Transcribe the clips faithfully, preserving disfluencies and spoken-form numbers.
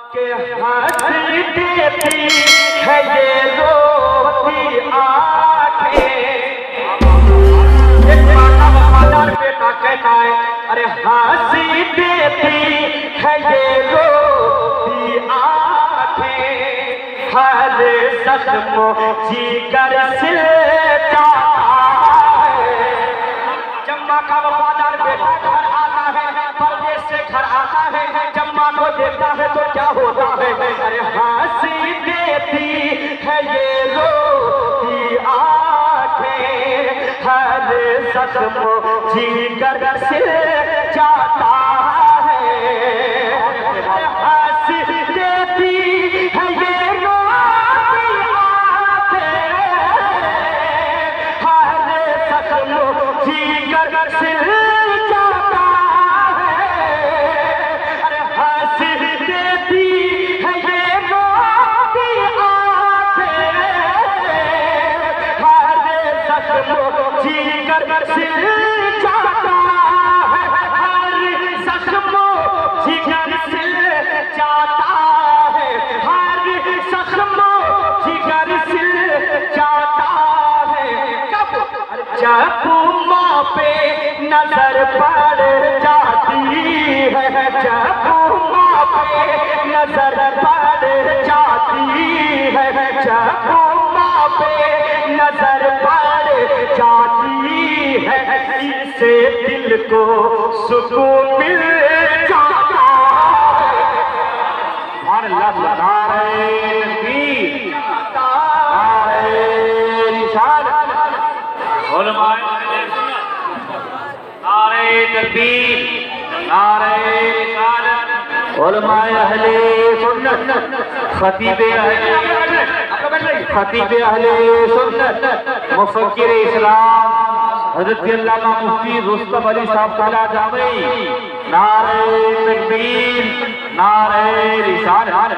के हंसी देती है ये रोती आंखें। एक माता वफादार बेटा कहता है, अरे हंसी देती है ये रोती आंखें, हर जख्म जिगर से जाता है। जब माँ का वफादार बेटा घर आता है, परदेश से घर आता है, जब माँ को देखता है तो क्या होता है? अरे हंसी देती है ये रोती आंखें, हर जख्म जिगर से जाता है। हंसी देती है ये रोती आंखें, हर जख्म जिगर से जाता है। अरे हंसी देती है ये रोती आंखें, हर जख्म जिगर से जाता है, हर जख्म जिगर से जाता है, हर जख्म जिगर से जाता है। कब? जब माँ पे नजर पड़ जाती है, जब माँ पे नजर पड़ जाती है, जब माँ पे नजर पड़ जाती है, इससे दिल को सुकून मिल जाता है। और नारे तकबीर, नारे रिसालत, नारे तकबीर, नारे रिसालत, उलमाए अहले सुन्नत, खतीबे अहले खतीबे अहले सुन्नत, मुफक्किर इस्लाम हज़रत अल्लामा मुफ्ती रुस्तम अली साहब ताला जामी, नारे तकबीर, नारे रिसालत।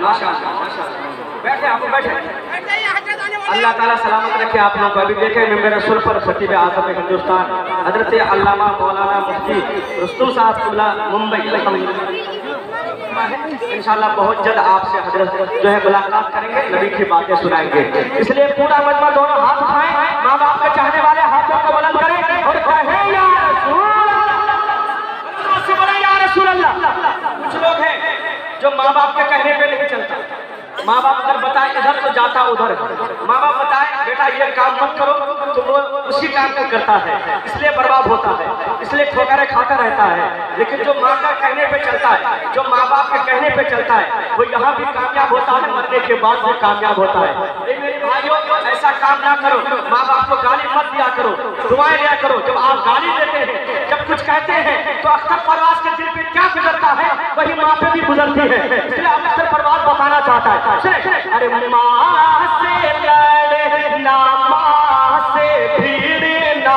बैठे आप बैठे, अल्लाह ताला सलामत रखे आप लोगों को। अभी देखे मेरे रसूल पर खतीब आज़म हिंदुस्तान हज़रत अल्लामा मौलाना मुफ्ती रुस्तम साहब किबला मुंबई, इंशाल्लाह बहुत जल्द आपसे हजरत जो है मुलाकात करेंगे, नबी की बातें सुनाएंगे। इसलिए पूरा मजमा दोनों हाथ उठाएं, माँ बाप के चाहने वाले हाथों को बुलंद करें और कहें या रसूल अल्लाह, या रसूल अल्लाह। कुछ लोग हैं जो माँ बाप के कहने पे नहीं चलता, माँ बाप अगर बताए इधर तो जाता उधर, माँ बाप बताए बेटा ये काम मत करो तो वो उसी काम को करता है, इसलिए बर्बाद होता है, इसलिए ठोकरें खाता रहता है। लेकिन जो माँ का कहने पे चलता है, जो माँ बाप के कहने पे चलता है, वो यहाँ भी कामयाब होता है, मरने के बाद भी कामयाब होता है। मेरे भाइयों, ऐसा काम ना करो, माँ बाप को गाली मत दिया करो, दुआएं दिया करो। जब आप गाली देते हैं, जब कुछ कहते हैं, तो अख्तर परवाज के दिल पे क्या गुजरता है वही माँ पे भी गुजरती है। इसलिए अख्तर परवाज बताना चाहता है, अरे माँ से लड़ना, माँ से भिड़ना,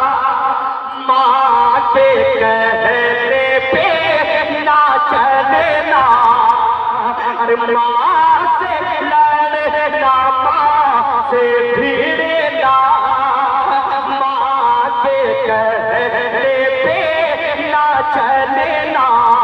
माँ के कहने पे ना चलना। अरे माँ से लड़ना, माँ से भिड़ना, माँ के कहने पे ना चलना।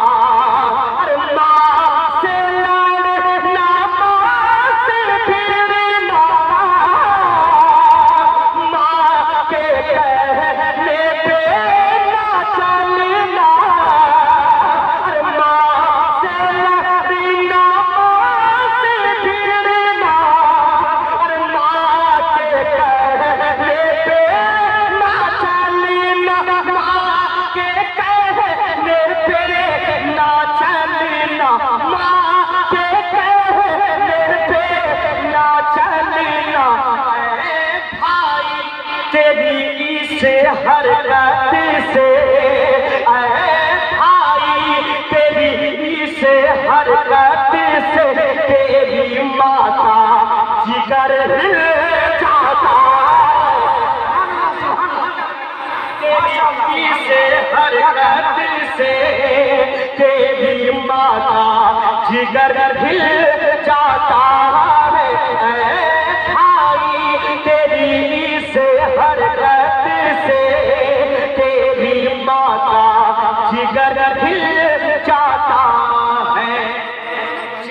हरकत से ऐ भाई तेरी से हरकत से तेरी माता जिगर हिल जाता, तेरी से हरकत से तेरी माता जिगर हिल जाता है। ऐ भाई तेरी से हरकत से तेरी माता जिगर हिल जाता है।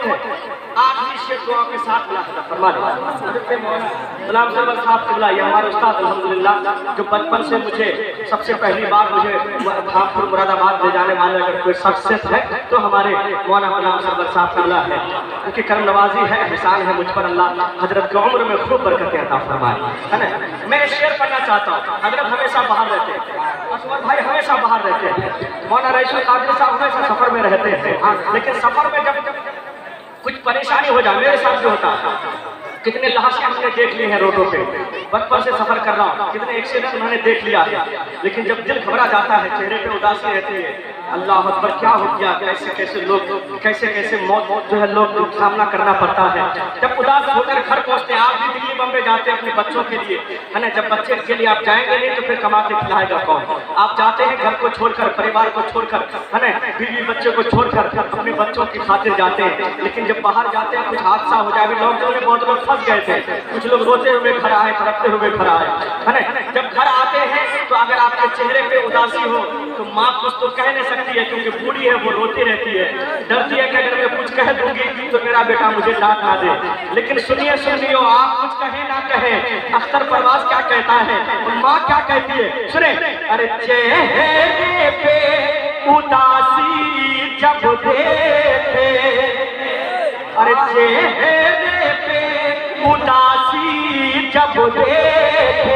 बहुत है। आखिरी शेर दुआ के साथ मुलाकात फरमा दे। गुलाम सरवर साहब किबला ये हमारे उस्ताद अल्हम्दुलिल्लाह जो बचपन से मुझे सबसे पहली बार मुझे भागपुर मुरादाबाद ले जाने वाले अगर कोई शख्सियत है तो हमारे मौलाना गुलाम सरवर साहब किबला है। उनकी करम नवाजी है, एहसान है मुझ पर। अल्लाह हजरत की उम्र में खूब बरकत अता फरमाए, है ना। मैं शेर पढ़ना चाहता हूँ। हजरत हमेशा बाहर रहते हैं, असवर भाई हमेशा बाहर रहते हैं, मौलाना रईसुल कादिर साहब हमेशा सफर में रहते हैं। लेकिन सफर में जब कुछ परेशानी हो जाए, मेरे साथ भी होता है, कितने लाशें हमने देख ली हैं रोडों पे, बचपन से सफर कर रहा हूँ, कितने एक्सीडेंट उन्होंने देख लिया है। लेकिन जब दिल घबरा जाता है, चेहरे पे उदासी रहती है, अल्लाह अकबर क्या हो गया, कैसे कैसे लोग कैसे कैसे मौत जो है लोग सामना करना पड़ता है। जब उदास होकर घर पहुँचते हैं, आप भी दिल्ली बम्बे जाते हैं अपने बच्चों के लिए, है ना। जब बच्चे के लिए आप जाएंगे नहीं तो फिर कमा के खिलाएगा कौन। आप जाते हैं घर को छोड़कर, परिवार को छोड़कर, है ना, बीवी बच्चे को छोड़कर अपने बच्चों की खातिर जाते हैं। लेकिन जब बाहर जाते हैं कुछ हादसा हो जाए, अभी लॉकडाउन में बहुत लोग फंस गए थे, कुछ लोग रोते हुए घर आए, तड़पते हुए घर आए, है ना। जब घर आते हैं तो अगर आपके चेहरे पे उदासी हो तो माँ कुछ तो कह नहीं सकती है, क्योंकि बूढ़ी है, वो रोती रहती है, डरती है कि अगर मैं कुछ कह दूंगी तो मेरा बेटा मुझे डांट ना दे। लेकिन सुनिए सुनिए, आप कुछ कहे ना कहे, अख्तर परवाज क्या कहता है और माँ क्या कहती है, सुने। अरे चेहरे पे उदासी जब देखे, अरे चेहरे पे उदासी जब देखे,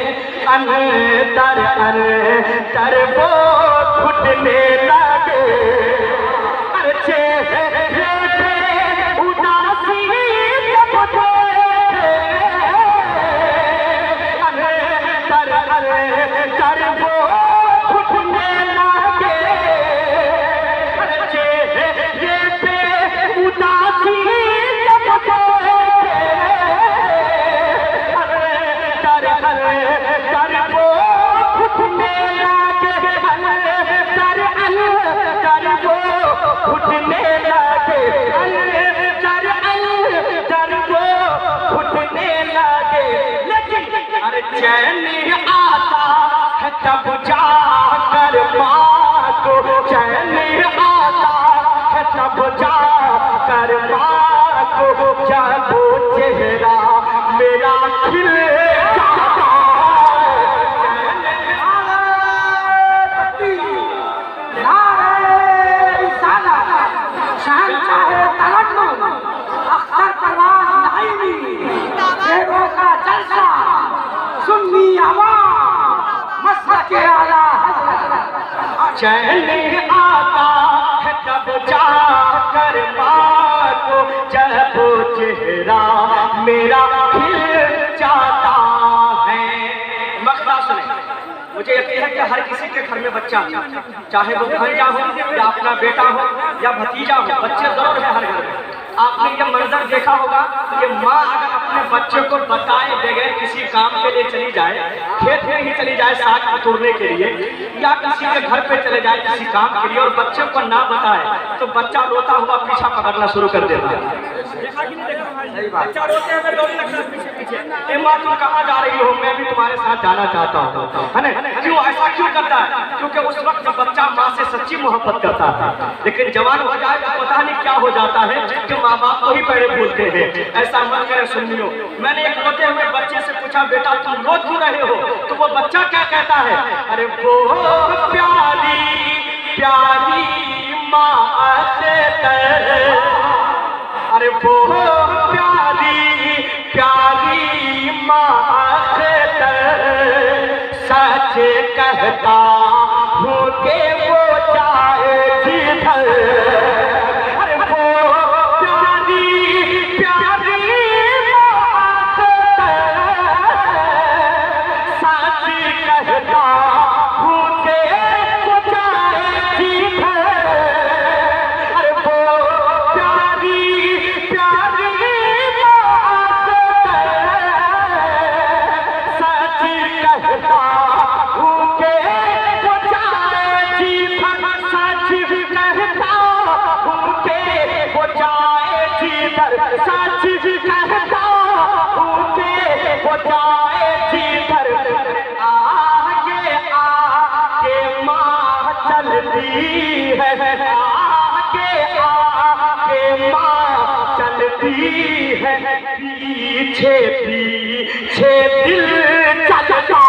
अंदर अंदर वो घुटने लगे। अरे चेहरे पे उदासी जब देखे, अंदर अंदर वो घुटने लगे। अरे चेहरे पे उदासी जब देखे, चैन आता है तब जाकर माँ को, चैन आता है तब जाकर माँ को, जब वो चेहरा मेरा खिल जाता चैन आता है तब जाकर माँ को, जब वो चेहरा मेरा खिल जाता है। मकसद सुने, मुझे यकीन है कि हर किसी के घर में बच्चा, चाहे वो भांजा हो या अपना बेटा हो या भतीजा हो, बच्चे जरूर है हर घर में। आपने ये मंजर देखा होगा कि माँ अगर अपने बच्चे को बताए बगैर किसी काम के लिए चली जाए, खेत में ही चली जाए साग तोड़ने के लिए, या किसी के घर पे चले जाए किसी काम के लिए और बच्चे को ना बताए तो बच्चा रोता हुआ पीछा पकड़ना शुरू कर देता है। देखा कि नहीं देखा? बच्चा रोते हुए दौड़ने लगता है पीछे पीछे। ए माँ तुम कहाँ जा रही हो, मैं भी तुम्हारे साथ जाना चाहता हूँ, है ना। क्यों ऐसा क्यों करता है? क्योंकि उस वक्त बच्चा माँ से सच्ची मोहब्बत करता था। लेकिन जवान हो जाए तो पता नहीं क्या हो जाता है कि माँ बाप को ही पहले भूलते हैं। ऐसा मत करे सुनियो। मैंने एक रोते हुए बच्चे से पूछा, बेटा तुम रो क्यों रहे हो? तो वो बच्चा क्या कहता है, अरे वो प्यारी प्यारी माँ से, अरे वो प्यारी प्यारी माँ से सच कहता हूँ कि वो चाहे जिधर, अरे वो प्यारी प्यारी माँ से सच कहता हूँ कि वो चाहे जिधर, अरे वो प्यारी प्यारी माँ से सच कहता हूँ कि वो चाहे जिधर, सच कहता हूँ कि वो जाए जिधर, सच कहता हूँ कि वो जाए जिधर। आगे आगे माँ चलती है, आगे आगे माँ पीछे पीछे दिल चलता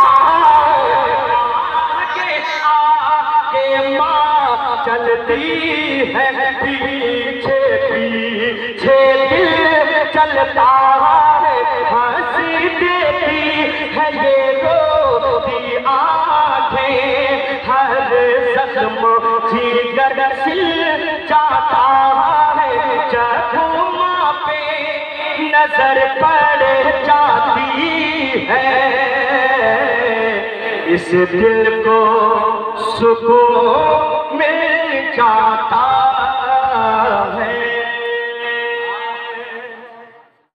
आगे आगे माँ चलती है, पीछे पीछे दिल चलता है, हंसी देती है ये रोती आंखें, हर जख्म जिगर सिल जाता है, जब माँ पे नजर पड़ जाती है, इस दिल को सुकून मिल जाता है।